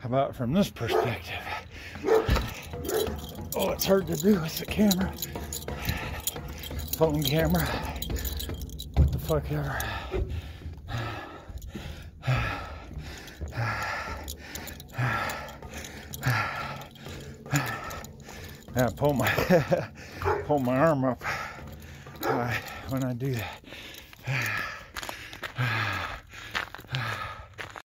How about from this perspective? Oh, it's hard to do with the camera. Phone camera. What the fuck ever. Yeah, pull my arm up when I do that.